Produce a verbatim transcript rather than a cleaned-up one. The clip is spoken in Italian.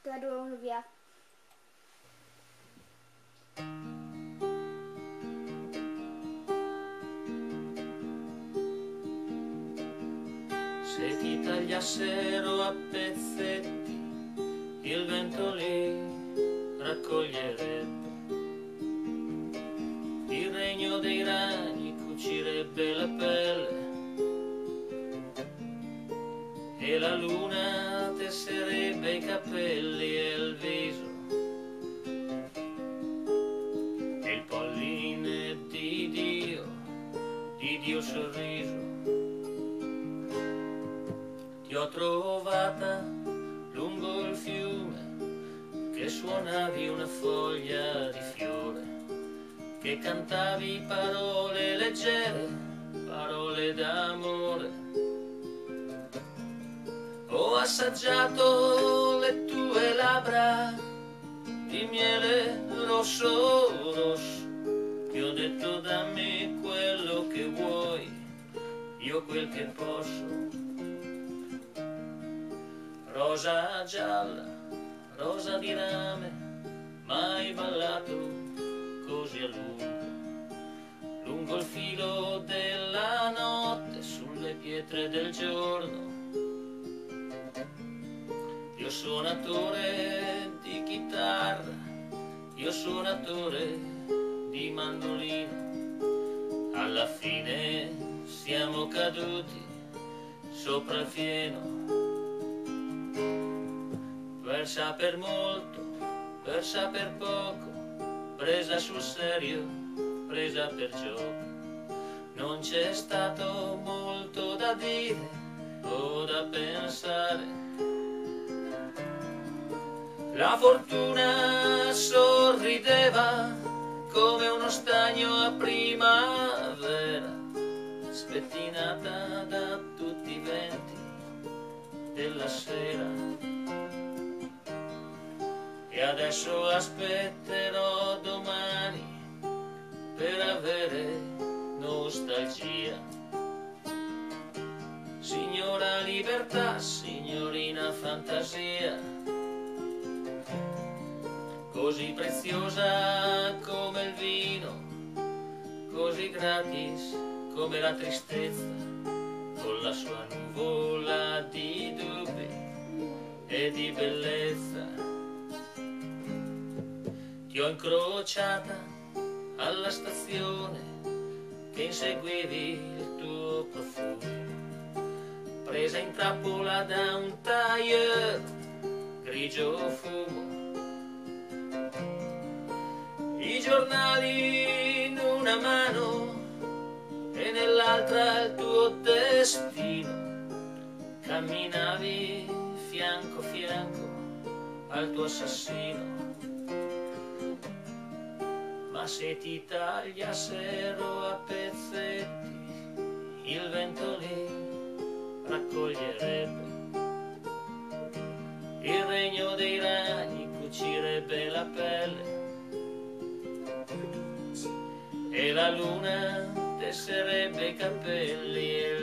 tre, due, uno, via. Se ti tagliassero a pezzetti, il vento li raccoglierebbe. Il regno dei ragni cucirebbe la pelle e la luna tesserebbe i capelli e il viso e il polline di Dio, di Dio sorriso. Ti ho trovata lungo il fiume, che suonavi una foglia di fiore, che cantavi parole leggere, parole d'amore. Ho assaggiato le tue labbra di miele rosso rosso, ti ho detto dammi quello che vuoi, io quel che posso. Rosa gialla, rosa di rame, mai ballato così a lungo, lungo il filo della notte, sulle pietre del giorno. Io suonatore di chitarra, io suonatore di mandolino, alla fine siamo caduti sopra il fieno. Per saper molto, per saper poco, presa sul serio, presa per gioco. Non c'è stato molto da dire o da pensare. La fortuna sorrideva come uno stagno a primavera, spettinata da tutti i venti della sera. E adesso aspetterò domani per avere nostalgia. Signora libertà, signorina fantasia, così preziosa come il vino, così gratis come la tristezza, con la sua nuvola di dubbi e di bellezza. Ti ho incrociata alla stazione che inseguivi il tuo profumo, presa in trappola da un tailleur grigio fumo. I giornali in una mano e nell'altra il tuo destino, camminavi fianco a fianco al tuo assassino. Ma se ti tagliassero a pezzetti, il vento li raccoglierebbe. Il regno dei ragni cucirebbe la pelle e la luna tesserebbe i capelli e